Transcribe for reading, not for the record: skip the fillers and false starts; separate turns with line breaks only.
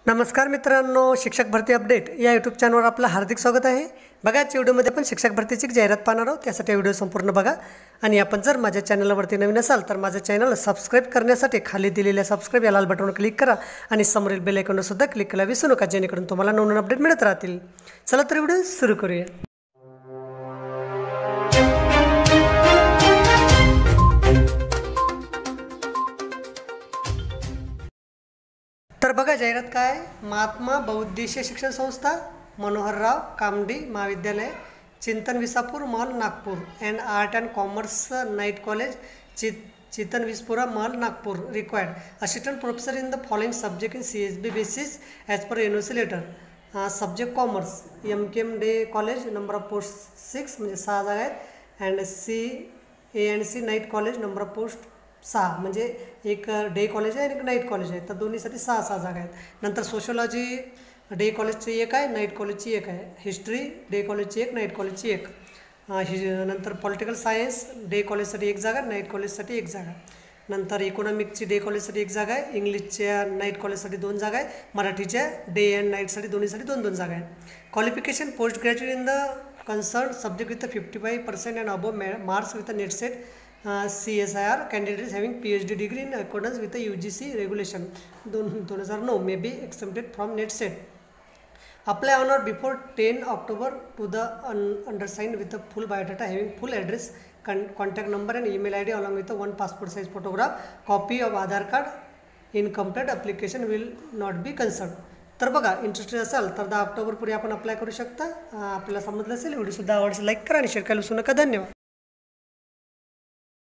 नमस्कार मित्रांनो, शिक्षक भरती अपडेट या यूट्यूब चॅनलवर आपलं हार्दिक स्वागत आहे। बघा, आजच्या व्हिडिओमध्ये आपण शिक्षक भरतीची जाहिरात पाहणार आहोत। त्यासाठी व्हिडिओ संपूर्ण बघा आणि आपण जर माझ्या चॅनलवरती नवीन असाल तर माझ्या चॅनलला सबस्क्राइब करण्यासाठी खाली दिलेल्या सबस्क्राइब या लाल बटनवर क्लिक करा आणि समोरील बेल आयकॉनवर सुद्धा क्लिक करायला विसरू नका, जेणेकरून तुम्हाला नवीन अपडेट मिळत राहतील। चला तर व्हिडिओ सुरू करूया। तर बघा, जाहिरात काय, महात्मा बहुउद्देशीय शिक्षण संस्था, मनोहरराव कामडी महाविद्यालय, Chintan Visapur Mahal Nagpur, and art and commerce night college, Chintan Vispura Mahal Nagpur, required assistant professor in the following subject in CSB basis as per NOC letter. Subject commerce, MKM day college, number of post 6 म्हणजे 6 जागा आहेत, and CANC night college, number of post 6 म्हणजे एक day college आहे आणि एक night college आहे, तर दोन्हीसाठी 6 जागा आहेत। नंतर सोशोलॉजी डे कॉलेजची एक आहे, नाईट कॉलेजची एक आहे, हिस्ट्री डे कॉलेजची एक, नाईट कॉलेजची एक, नंतर पॉलिटिकल सायन्स डे कॉलेजसाठी एक जागा, नाईट कॉलेजसाठी एक जागा, नंतर इकॉनॉमिकची डे कॉलेजसाठी एक जागा आहे, इंग्लिशच्या नाईट कॉलेजसाठी 2 जागा आहे, मराठीच्या डे अँड नाईटसाठी दोन्हीसाठी 2 जागा आहेत। Qualification post graduate in the concern subject with 55% and above marks with NET SET CSIR candidates having PhD degree in accordance with the UGC regulation 2009 may be exempted from net set. Apply on or before 10 October to the undersigned with a full biodata having full address, contact number and email ID along with the one passport size photograph, copy of Aadhaar card. Incomplete application will not be considered. तर बघा, interested असाल तर 10 ऑक्टोबरपूर्वी आपण apply करू शकता। आपल्याला समजलं असेल, व्हिडिओ सुद्धा आवडल्यास लाईक करा आणि शेअर करायला विसरू नका। धन्यवाद।